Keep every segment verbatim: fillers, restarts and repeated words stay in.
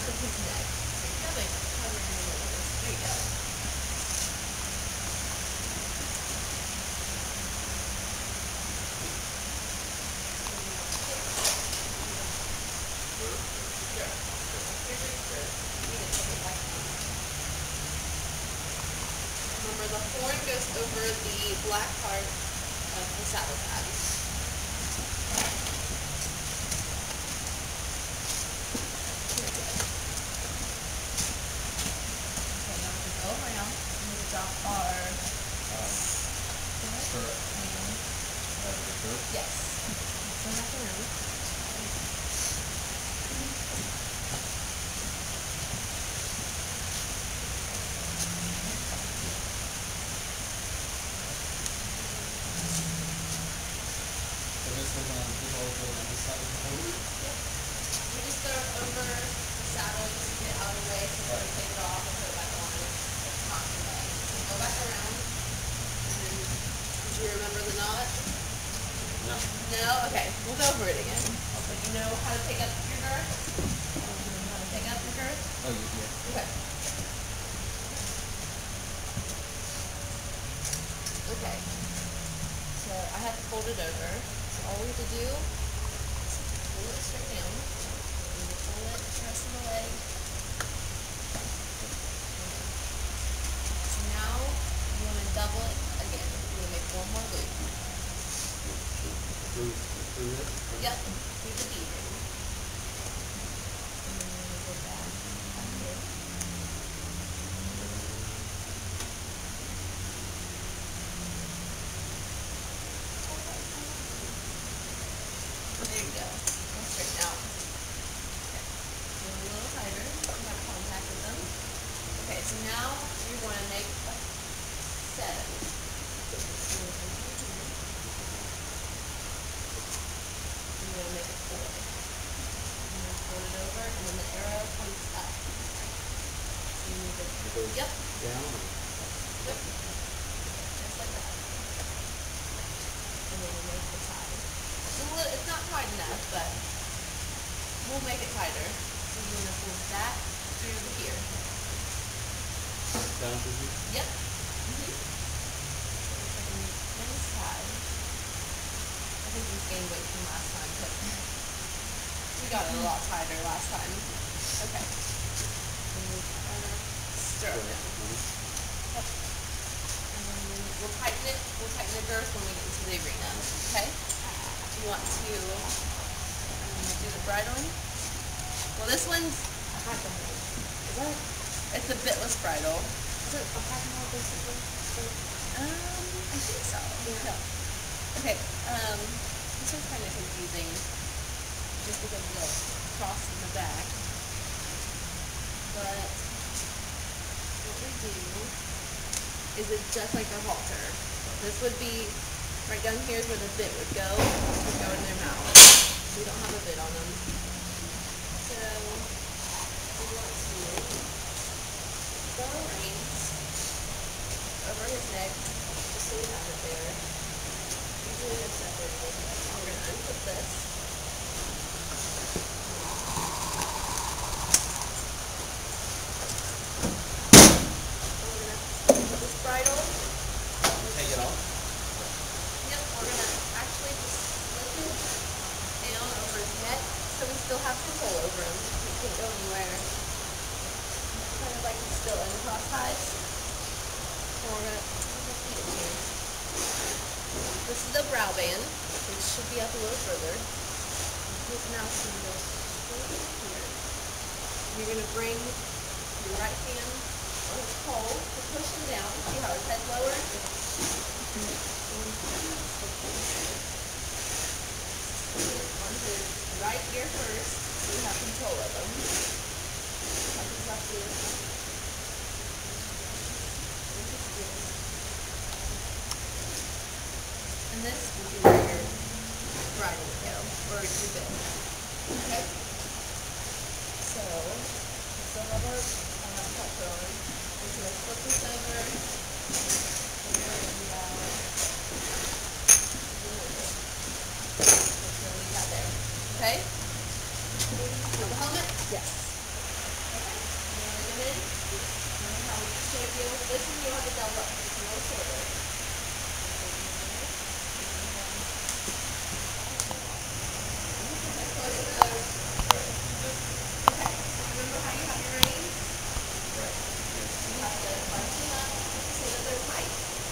of his neck. So you have it covering the middle of this. There you go. Remember, the horn goes over the black part of the saddle pad. Okay, now we can go around and we drop our um, skirt and yes. Go back around. You just throw it over the saddle just to get out of the way, so you take it off and put it back on. It's not in the way. So go back around. And then, did you remember the knot? No. No? Okay. We'll go over it again. So you know how to take up your girth? You know how to take up your girth? Oh, yeah. Okay. Okay. So I have to fold it over. So all we have to do is pull it straight down. And you pull it the rest of the leg. So now you want to double it again. You want to make one more loop. Through, through it? Yep, through the D ring. And then we're going to go back back here. There you go. Go straighten out. Okay. A little tighter. You have contact with them. Okay, so now you're going to make a seven. You're going to make a four. And then fold it over, and then the arrow comes up. So you move it. It goes Yep. down? Yep. Just like that. And then you make the tie. It's, a little, it's not tight enough, but we'll make it tighter. So you're going to pull that through here. Down to here? Yep. Mm-hmm. So nice tie. I think we gained weight from last time, but we got it a lot tighter last time. Okay. And we kind of stir it down. Yep. And then we'll tighten it. We'll tighten the girth when we get into the arena. Okay? You want to um, do the bridling? Well, this one's Is that, it's a bitless bridle. is it a pack mall basically? Um, I think so. Yeah. Okay. Um, this one's kind of confusing, just because of the cross in the back. But what we do is it's just like a halter. This would be right down here is where the bit would go. It would go in their mouth. We don't have a bit on them. So we want to throw the reins over his neck, just so we have it there. Usually they're separated, but we're going to unput this. And we're going to put this bridle. Take it off? Yep, we're going to actually just slip it down over his neck so we still have control over him. He can't go anywhere. Kind of like he's still in the cross ties. And we're going to feed it here. This is the brow band, which should be up a little further. His mouth can go straight in here. You're going to bring your right hand on his pole to push him down. See how his head's lowered? On his right ear first, so you have control of him. Up his left ear. And this will be where your bridle would go, or your bit. Okay? So, we still have our uh, halter on. We're going to flip this over. Here and out. We're going to leave that there. Okay? Now the helmet? Yes. you, this one you have to double up. It's a little shorter. Okay, close your nose. Okay, so remember how you have your reins? Right. You have to bunch them up so that they're tight.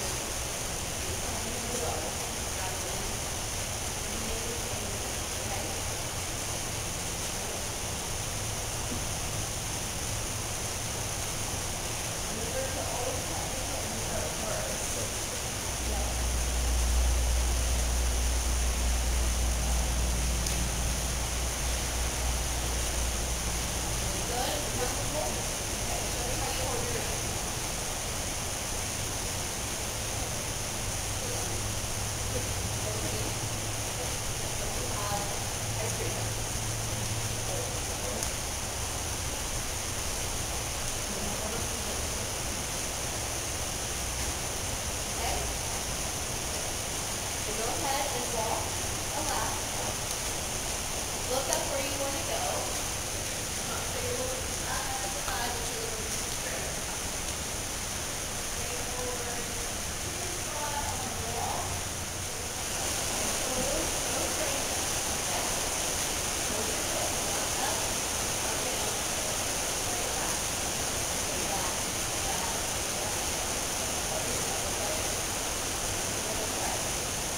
Go ahead and walk a lap. Look up where you want to go. Not so you're looking side to side, but you're looking straight. Straight forward. Squat on the wall. Go, go straight. Okay. Hold your hip. Up, up, up, down. Straight back. Straight back. Back. Back. Hold yourself, okay? Hold it right.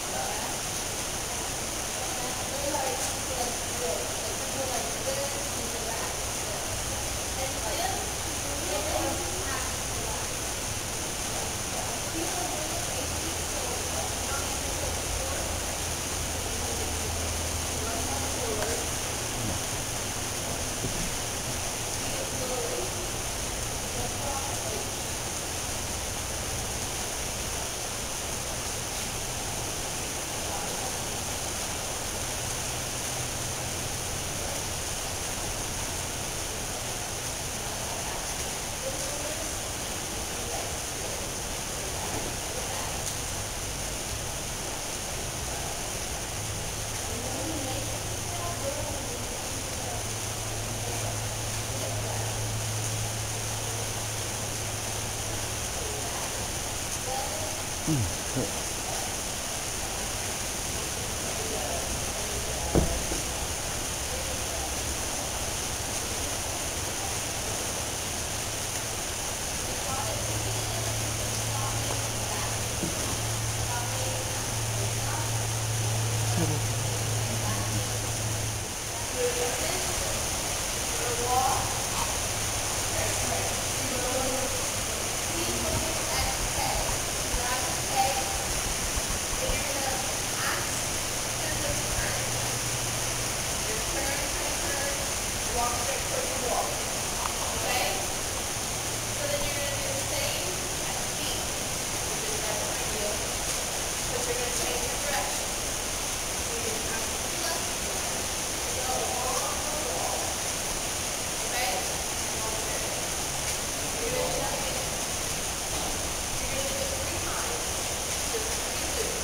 Walk straight towards the wall. Okay? So then you're going to do the same at the feet, which is right behind you. But you're going to change your direction. So you're going to have to do left. Go along the wall. Okay? Along the wall. You're going to do that again. You're going to do it three times. Just three loops.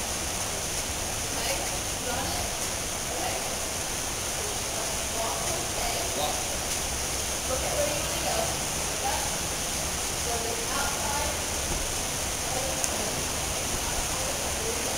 Okay? Got it? Okay. Walk and stay. Walk. Look at where you want to go. Look up. Go to the outside. Outside. Outside.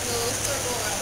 little circle around